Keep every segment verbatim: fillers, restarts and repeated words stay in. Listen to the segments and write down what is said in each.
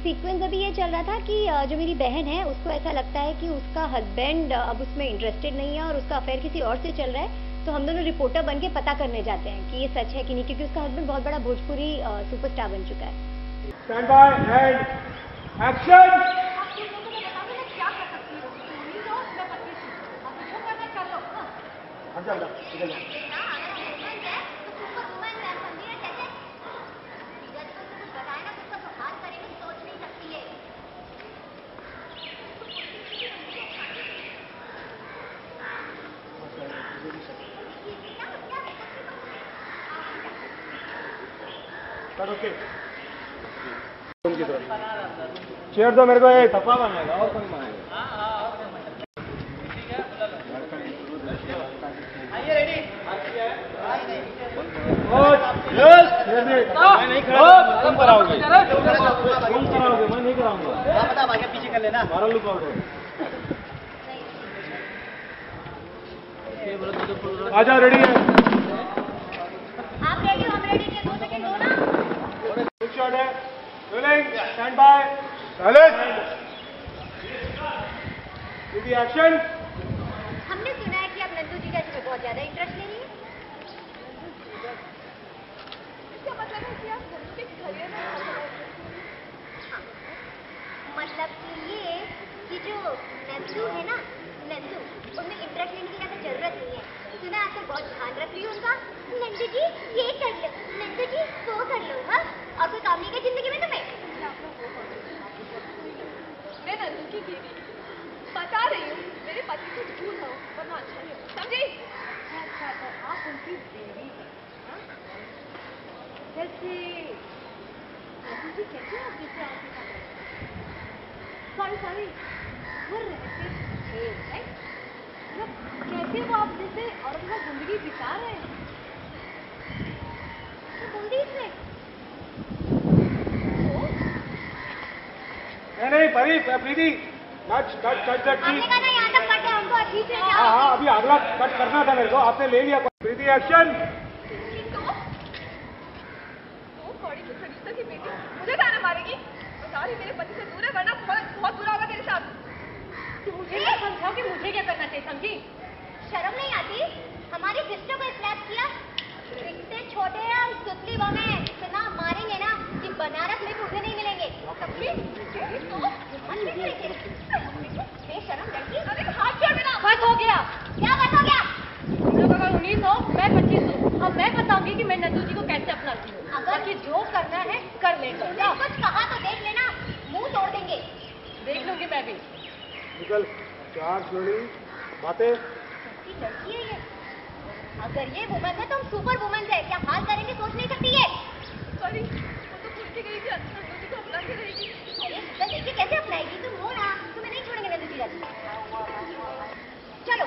Sequence अभी ये चल रहा था कि जो मेरी बहन है उसको ऐसा लगता है कि उसका हस्बैंड अब उसमें इंटरेस्टेड नहीं है और उसका अफेयर किसी और से चल रहा है, तो हम दोनों रिपोर्टर बन के पता करने जाते हैं कि ये सच है कि नहीं, क्योंकि उसका हस्बैंड बहुत बड़ा भोजपुरी सुपरस्टार बन चुका है। Stand by and action. Okay, chair दो मेरे को, एक थप्पा बनाएगा और कोई बनाएगा। आइए रेडी। मैं नहीं खड़ा, तुम कराओगे, तुम कराओगे, मैं नहीं कराऊंगा। आप बता, आगे पीछे कर लेना, हमारा लुक आउट हो। आजा, रेडी है? आप रेडी हो? हम रेडी हैं। दो सेकंड दो ना। गुड शॉट है। Rolling, stand by, silence, ready, action. हमने सुना है कि आप नंदू जी का इसमें बहुत ज्यादा इंटरेस्ट ले रही है। इसका मतलब है कि आप नंदू के करियर में मतलब कि ये कि जो नंदू है ना, नंदू, उनमें इंटरेस्ट लेने की ज़्यादा जरूरत नहीं है। सुना आपको बहुत ध्यान रख रही हूँ उनका। नंदू जी ये कर लो, नंदू जी वो कर लो। हाँ, और कोई काम नहीं है जिंदगी में तुम्हें? मैं नंदू की बीवी बता रही हूँ, मेरे पति से दूर रहो वरना अच्छा नहीं होगा, समझी? अच्छा, तो आप उनकी बीवी हैं? कैसे नंदू जी, कैसे आप जैसे आपके साथ सॉरी सॉरी वो रहते थे, राइट? मतलब कैसे वो आप जैसे और अपना जिंदगी बिता रहे हैं बूंदी से? नहीं नहीं Pari, Preeti, cut cut cut cut. आपने कहा ना यहाँ तक कट है, हमको ठीक है। हाँ हाँ, अभी अगला कट करना था मेरे को, आपने ले लिया। प्रीति, एक्शन। वो कौड़ी की फरिश्ता की बेटी मुझे ताना मारेगी? बता रही मेरे पति से दूर है वरना बहुत बहुत बुरा होगा तेरे साथ। तू मुझे ना समझाओ कि मुझे क्या करना चाहिए, समझी? शर्म नहीं आती? हमारी सिस्टर को स्लैप किया। इतने छोटे हैं हम, सुतली बम है, इतना मारेंगे ना कि बनारस में उठे नहीं मिलेंगे। समझी? बेशरम लड़की। अरे हाथ छोड़ मेरा। बस हो गया। क्या बस हो गया? लोग अगर उन्नीस हो, मैं पच्चीस हूँ। अब मैं बताऊंगी कि मैं नंदू जी को कैसे अपनाती हूँ। अगर कि जो करना है कर लेगा। कुछ कहा तो देख लेना, मुंह तोड़ देंगे। देख लूंगी मैं भी। निकल, चार जोड़ी बातें। कैसी लड़की है ये? अगर ये वुमन है तो हम सुपर वुमन है, क्या हाल करेंगे सोच नहीं सकती है। सॉरी, वो तो भूल के गई थी, नंदू जी को अपना के रहेगी। अरे सुपर देखिए कैसे अपनाएगी? तुम हो ना, तुम्हें नहीं छोड़ेंगे नंदू जी जाती। चलो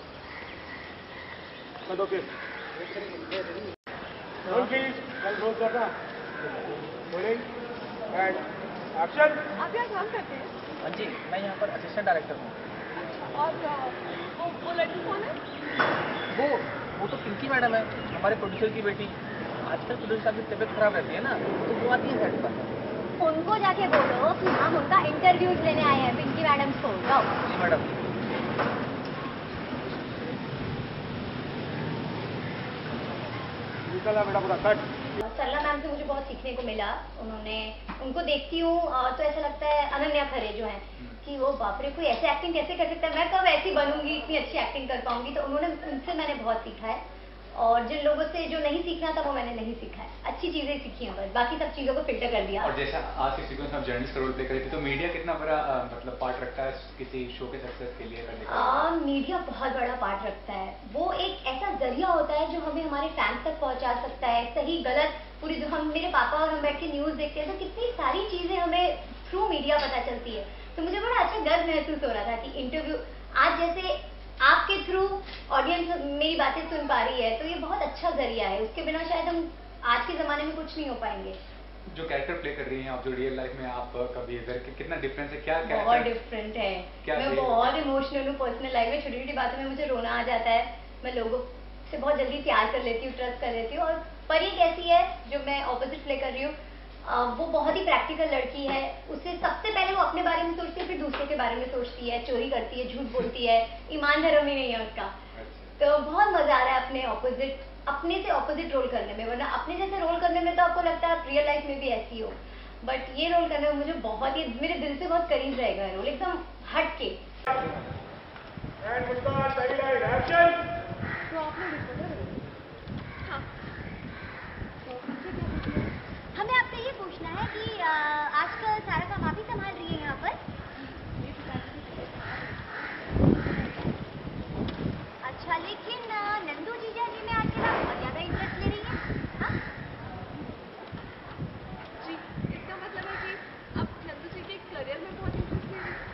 ओके, रोल प्लीज, कल रोल करना। Rolling and action. आप यहाँ काम करते हैं? हाँ जी, मैं यहाँ पर असिस्टेंट डायरेक्टर हूँ। और वो वो लड़की कौन है? वो वो तो पिंकी मैडम है, हमारे प्रोड्यूसर की बेटी। आजकल प्रोड्यूसर साहब की तबीयत खराब रहती है ना, तो वो आती है सेट पर। उनको जाके बोलो कि हम उनका इंटरव्यूज लेने आए हैं, पिंकी मैडम को। जाओ। जी मैडम। निकला बेटा पूरा कट। सरला मैम से मुझे बहुत सीखने को मिला। उन्होंने, उनको देखती हूँ तो ऐसा लगता है, अनन्या खरे जो है, कि वो बाप रे कोई ऐसे एक्टिंग कैसे कर सकता है, मैं कब ऐसी बनूंगी, इतनी अच्छी एक्टिंग कर पाऊंगी। तो उन्होंने, उनसे मैंने बहुत सीखा है। और जिन लोगों से जो नहीं सीखना था वो मैंने नहीं सीखा है, अच्छी चीजें सीखी हैं, बस बाकी सब चीजों को फिल्टर कर दिया। और जैसा आज की सीक्वेंस में आप जर्नलिस्ट का रोल प्ले करी थी, तो मीडिया कितना बड़ा आ, मतलब पार्ट रखता है किसी शो के सक्सेस के लिए करने का? मीडिया बहुत बड़ा पार्ट रखता है। वो एक ऐसा जरिया होता है जो हमें हमारे फैंस तक पहुंचा सकता है, सही गलत पूरी। हम, मेरे पापा और हम बैठ के न्यूज देखते हैं तो कितनी सारी चीजें हमें थ्रू मीडिया पता चलती है। तो मुझे बड़ा अच्छा गर्व महसूस हो रहा था कि इंटरव्यू आज जैसे आपके थ्रू ऑडियंस मेरी बातें सुन पा रही है, तो ये बहुत अच्छा जरिया है। उसके बिना शायद हम आज के जमाने में कुछ नहीं हो पाएंगे। जो कैरेक्टर प्ले कर रही हैं आप, जो रियल लाइफ में आप का बिहेवियर कि, कितना डिफरेंस है? क्या क्या बहुत डिफरेंट है। मैं बहुत इमोशनल हूँ पर्सनल लाइफ में, छोटी छोटी बातों में मुझे रोना आ जाता है। मैं लोगों से बहुत जल्दी प्यार कर लेती हूँ, ट्रस्ट कर लेती हूँ। और परी कैसी है जो मैं ऑपोजिट प्ले कर रही हूँ, वो बहुत ही प्रैक्टिकल लड़की है। उससे सबसे पहले वो अपने बारे में सोचती है, फिर दूसरों के बारे में सोचती है, चोरी करती है, झूठ बोलती है, ईमान धर्म ही नहीं है उसका। तो बहुत मजा आ रहा है अपने ऑपोजिट, अपने से ऑपोजिट रोल करने में। वरना अपने जैसे रोल करने में तो आपको लगता है आप रियल लाइफ में भी ऐसी हो, बट ये रोल करने में मुझे बहुत ही, मेरे दिल से बहुत करीब रहेगा रोल, एकदम हट के। तो आपने हाँ। हमें आपसे ये पूछना है कि आजकल सारा काम आप ही संभाल रही है यहाँ पर? अच्छा, लेकिन नंदू जीजा जी में आजकल आप बहुत ज्यादा इंटरेस्ट ले रही हैं, हाँ? जी, इसका मतलब है कि आप नंदू जी के करियर में बहुत इंटरेस्ट ले रही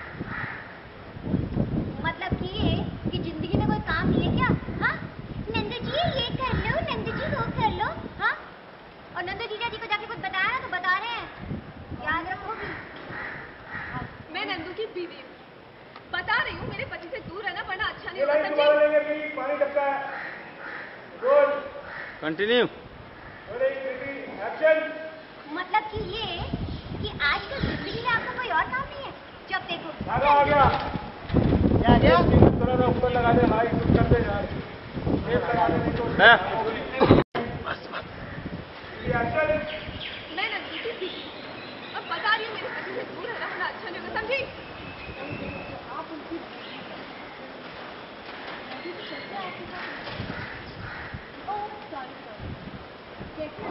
हैं। मतलब कि ये कि जिंदगी में कोई काम नहीं है क्या? हाँ, नंदू जी ये कर लो, नंदू जी वो कर लो, हाँ? और नंदू जीजा जी को जाके कुछ बताया ना तो बता रहे हैं, याद रखोगी? मैं नंदू की बीवी हूँ, बता रही हूँ, मेरे पति से दूर रहना वरना अच्छा नहीं होगा, समझी? पानी टपका है। Roll continue. एक्शन। मतलब कि ये कि आजकल जिंदगी में आपको कोई और काम नहीं है? जब देखो आगे आ गया क्या क्या थोड़ा ऊपर लगा दे, हाई कुछ कर दे यार, टेप लगा दे नहीं तो बस बस। एक्शन। मैं नंदू की बीवी हूँ, अब बता रही हूँ, मेरे पति से दूर रहना वरना अच्छा नहीं होगा, समझी? आप उनकी ओह सॉरी सॉरी कैसे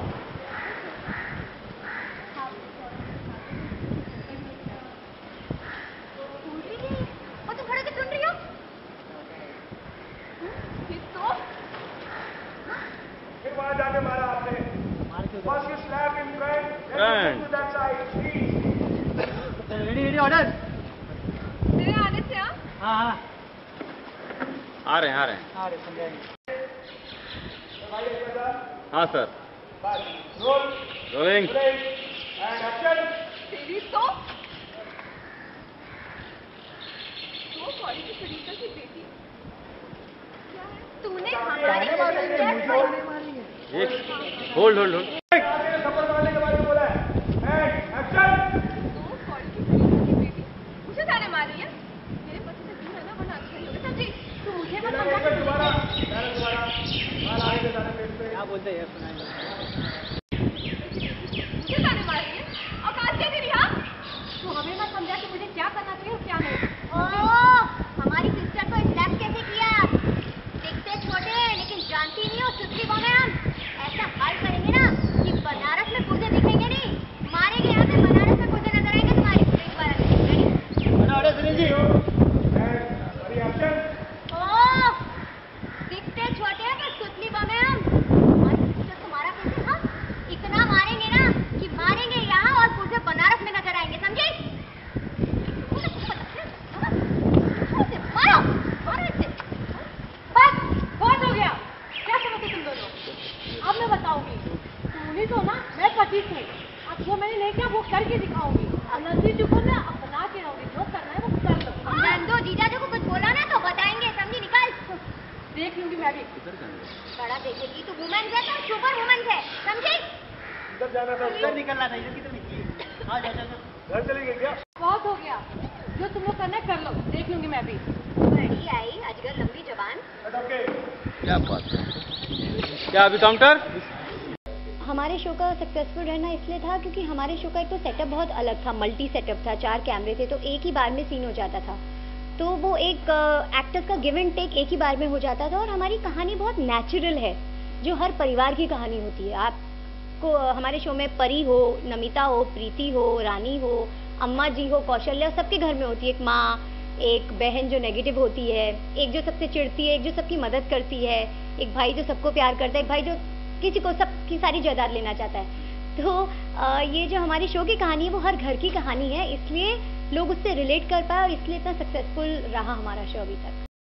और तुम खड़े होकर सुन रही हो? फिर तो फिर वहां जाके मारा आपने, first you slap in front, Front. To that side please. Ready ready order. मेरे आने से आप हाँ हाँ आ रहे हैं आ रहे हैं आ रहे हाँ sir. Roll rolling. And action. तेरी तो दो कॉलेज की प्रिंसिपल की बेटी क्या है? तूने हमारी इज्जत होल्ड होल्ड होल्ड। थप्पड़ मारने के बाद बोला है एंड एक्शन। दो कॉलेज की प्रिंसिपल की बेटी मुझे ताने मार रही है, मेरे पति से दूर रहना वरना अच्छा नहीं होगा, समझी? तू मुझे मत समझा कि दोबारा दोबारा मार आगे के सारे पेट पे। क्या बोलते हैं सुनाएंगे। मुझे ताने मार रही है, औकात क्या तेरी? हाँ, तू हमें मत समझा कि मुझे क्या करना चाहिए और क्या नहीं। ओह, हमारी सिस्टर को स्लैप कैसे किया? दिखते छोटे लेकिन जानती नहीं हो सुतली बम है हम। ऐसा हाल करेंगे ना कि बनारस में पूजे दिखेंगे नहीं, मारेंगे यहाँ पे, बनारस में पूजे नजर आएंगे तुम्हारी। एक बार रेडी? ओह, दिखते छोटे हैं पर सुतली बम है हम। हमारी सिस्टर को मारा कैसे? हाँ, इतना मारेंगे ना कि मारेंगे यहाँ और पूजे बनारस में नजर आएंगे, समझे? मारो मारो इसे। बस बहुत हो गया, क्या समझते तुम दोनों? अब मैं बताऊंगी, तुम ही तो ना, मैं पति थी, अब जो मैंने नहीं किया वो करके दिखाऊंगी। अब नंदी जी को मैं अपना के रहूंगी, जो करना है वो कर लो। नंदो जीजा जी को कुछ बोला ना तो बताएंगे, समझी? निकाल। देख लूंगी मैं भी। बड़ा देखेगी तू, वुमेन है तो सुपर वुमेन है, समझी? इधर जाना था, उधर निकलना था, इधर किधर निकली? आ जा जा घर चली गई क्या? बहुत हो गया, जो तुम लोग करना है कर लो, देख लूंगी मैं भी। बड़ी आई अजगर लंबी जबान। ओके। क्या बात है? क्या अभी काउंटर? हमारे शो का सक्सेसफुल रहना इसलिए था क्योंकि हमारे शो का एक तो सेटअप बहुत अलग था, मल्टी सेटअप था, चार कैमरे थे तो एक ही बार में सीन हो जाता था। तो वो एक एक्टर्स का गिव एंड टेक एक ही बार में हो जाता था और हमारी कहानी बहुत नेचुरल है, जो हर परिवार की कहानी होती है। आपको हमारे शो में परी हो, नमिता हो, प्रीति हो, रानी हो, अम्मा जी हो, कौशल्या, सबके घर में होती है एक माँ, एक बहन जो नेगेटिव होती है, एक जो सबसे चिढ़ती है, एक जो सबकी मदद करती है, एक भाई जो सबको प्यार करता है, एक भाई जो किसी को सबकी सारी जायदाद लेना चाहता है। तो आ, ये जो हमारी शो की कहानी है वो हर घर की कहानी है, इसलिए लोग उससे रिलेट कर पाए और इसलिए इतना सक्सेसफुल रहा हमारा शो अभी तक।